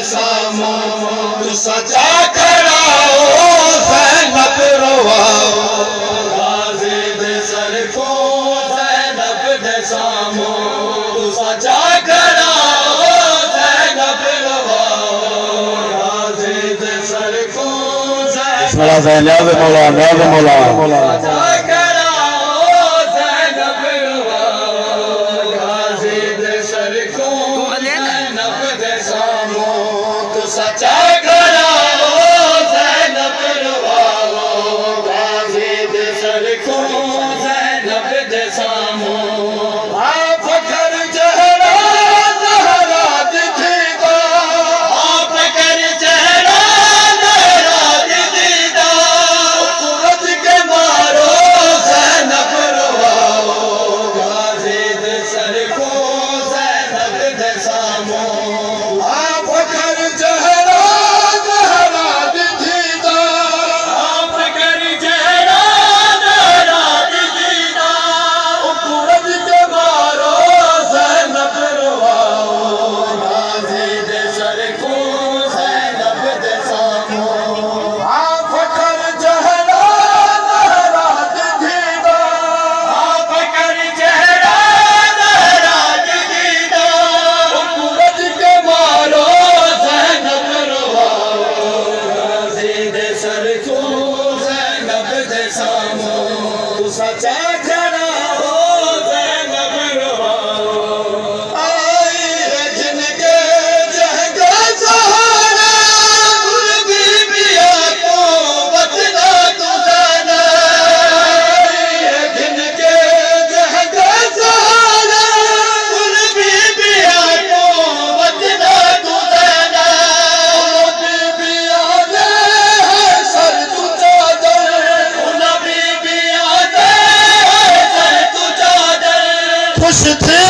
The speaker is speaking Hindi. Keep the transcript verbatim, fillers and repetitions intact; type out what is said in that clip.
सामो तू सचा कराओ ज़ैनब रवाओ गाज़ी दे सर को ज़ैनब दे सामो तू सचा कराओ ज़ैनब रवाओ गाज़ी दे सर को ज़ैनब मौला न्याज़ मौला सचा कराओ ज़ैनब रवाओ गाज़ी दे सर को ज़ैनब दे सामो तू सचा कराओ ज़ैनब रवाओ गाज़ी दे सर को ज़ैनब दे सामो आप कर चेहरा ज़हरा दिखीदा आप कर चेहरा ज़हरा दिखीदा कुरत के मारो ज़ैनब रवाओ गाज़ी दे सर को ज़ैनब दे सामो आप कर चेहरा ज़हरा दिखीदा आप कर चेहरा ज़हरा दिखीदा कुरत के मारो ज़ैनब रवाओ गाज़ी दे सर को ज़ैनब दे सामो आप कर चेहरा ज़हरा दिखीदा आप कर चेहरा ज़हरा दिखीदा कुरत के मारो ज़ैनब रवाओ गाज़ी दे सर को ज़ैनब दे सामो तू सचा कराओ ज़ैनब रवाओ आई है जिनके जहगा सहारा गुल बीबिया को बचना तू जाना आई है जिनके जहगा सहारा गुल बीबिया को बचना तू जाना बीबिया ने है सर तू चादर उन बीबिया ने है सर तू चादर खुश थे